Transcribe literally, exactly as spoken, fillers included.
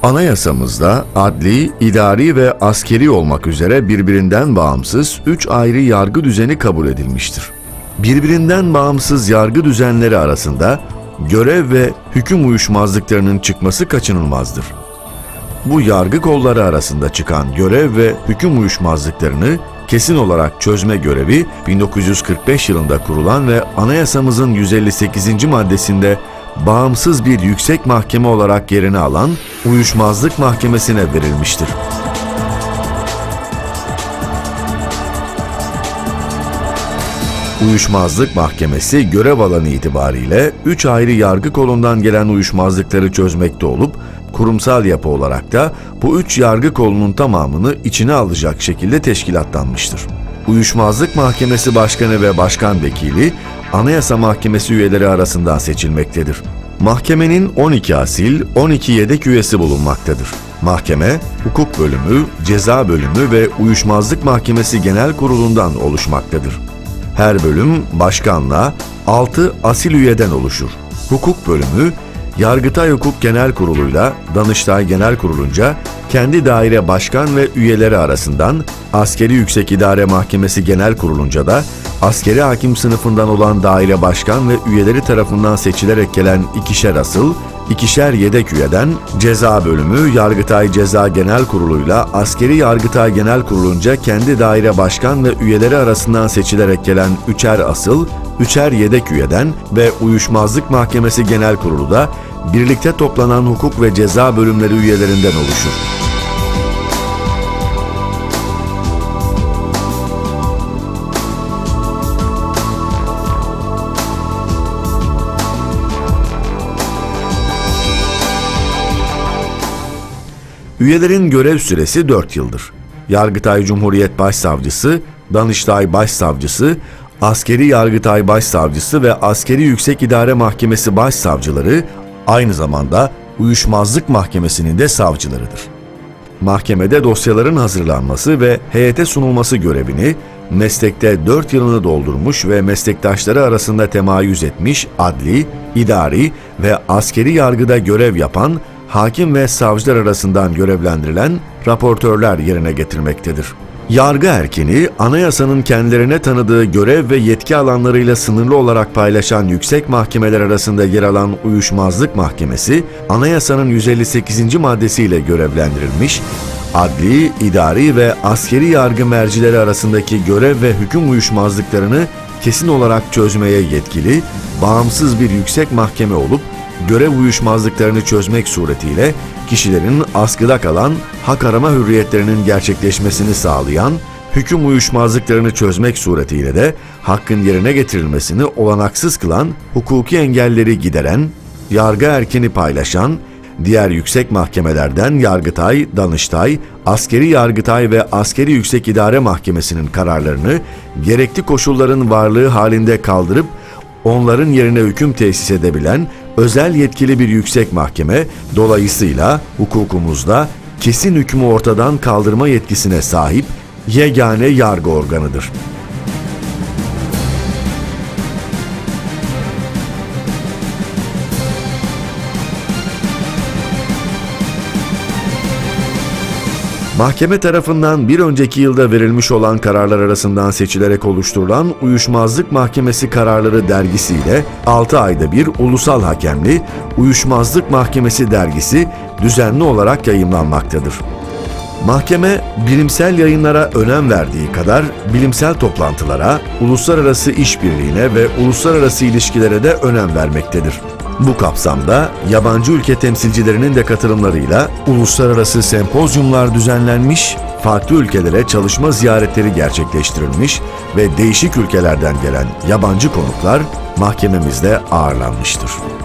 Anayasamızda adli, idari ve askeri olmak üzere birbirinden bağımsız üç ayrı yargı düzeni kabul edilmiştir. Birbirinden bağımsız yargı düzenleri arasında görev ve hüküm uyuşmazlıklarının çıkması kaçınılmazdır. Bu yargı kolları arasında çıkan görev ve hüküm uyuşmazlıklarını kesin olarak çözme görevi bin dokuz yüz kırk beş yılında kurulan ve Anayasamızın yüz elli sekizinci maddesinde bağımsız bir yüksek mahkeme olarak yerini alan Uyuşmazlık Mahkemesi'ne verilmiştir. Uyuşmazlık Mahkemesi görev alanı itibariyle üç ayrı yargı kolundan gelen uyuşmazlıkları çözmekte olup, kurumsal yapı olarak da bu üç yargı kolunun tamamını içine alacak şekilde teşkilatlanmıştır. Uyuşmazlık Mahkemesi Başkanı ve Başkan Vekili, Anayasa Mahkemesi üyeleri arasından seçilmektedir. Mahkemenin on iki asil, on iki yedek üyesi bulunmaktadır. Mahkeme, Hukuk Bölümü, Ceza Bölümü ve Uyuşmazlık Mahkemesi Genel Kurulu'ndan oluşmaktadır. Her bölüm başkanla altı asil üyeden oluşur. Hukuk Bölümü, Yargıtay Hukuk Genel Kurulu'yla Danıştay Genel Kurulu'nca kendi daire başkan ve üyeleri arasından, Askeri Yüksek İdare Mahkemesi Genel Kurulu'nca da askeri hakim sınıfından olan daire başkan ve üyeleri tarafından seçilerek gelen ikişer asıl, ikişer yedek üyeden, Ceza Bölümü Yargıtay Ceza Genel Kurulu'yla Askeri Yargıtay Genel Kurulu'nca kendi daire başkan ve üyeleri arasından seçilerek gelen üçer asıl, üçer yedek üyeden ve Uyuşmazlık Mahkemesi Genel Kurulu da birlikte toplanan hukuk ve ceza bölümleri üyelerinden oluşur. Üyelerin görev süresi dört yıldır. Yargıtay Cumhuriyet Başsavcısı, Danıştay Başsavcısı, Askeri Yargıtay Başsavcısı ve Askeri Yüksek İdare Mahkemesi Başsavcıları aynı zamanda Uyuşmazlık Mahkemesi'nin de savcılarıdır. Mahkemede dosyaların hazırlanması ve heyete sunulması görevini meslekte dört yılını doldurmuş ve meslektaşları arasında temayüz etmiş adli, idari ve askeri yargıda görev yapan hakim ve savcılar arasından görevlendirilen raportörler yerine getirmektedir. Yargı erkini, anayasanın kendilerine tanıdığı görev ve yetki alanlarıyla sınırlı olarak paylaşan yüksek mahkemeler arasında yer alan Uyuşmazlık Mahkemesi, anayasanın yüz elli sekizinci maddesiyle görevlendirilmiş, adli, idari ve askeri yargı mercileri arasındaki görev ve hüküm uyuşmazlıklarını kesin olarak çözmeye yetkili, bağımsız bir yüksek mahkeme olup, görev uyuşmazlıklarını çözmek suretiyle kişilerin askıda kalan hak arama hürriyetlerinin gerçekleşmesini sağlayan, hüküm uyuşmazlıklarını çözmek suretiyle de hakkın yerine getirilmesini olanaksız kılan, hukuki engelleri gideren, yargı erkini paylaşan, diğer yüksek mahkemelerden Yargıtay, Danıştay, Askeri Yargıtay ve Askeri Yüksek İdare Mahkemesi'nin kararlarını gerekli koşulların varlığı halinde kaldırıp onların yerine hüküm tesis edebilen özel yetkili bir yüksek mahkeme, dolayısıyla hukukumuzda kesin hükmü ortadan kaldırma yetkisine sahip yegane yargı organıdır. Mahkeme tarafından bir önceki yılda verilmiş olan kararlar arasından seçilerek oluşturulan Uyuşmazlık Mahkemesi Kararları dergisiyle altı ayda bir ulusal hakemli Uyuşmazlık Mahkemesi dergisi düzenli olarak yayımlanmaktadır. Mahkeme, bilimsel yayınlara önem verdiği kadar bilimsel toplantılara, uluslararası işbirliğine ve uluslararası ilişkilere de önem vermektedir. Bu kapsamda yabancı ülke temsilcilerinin de katılımlarıyla uluslararası sempozyumlar düzenlenmiş, farklı ülkelere çalışma ziyaretleri gerçekleştirilmiş ve değişik ülkelerden gelen yabancı konuklar mahkememizde ağırlanmıştır.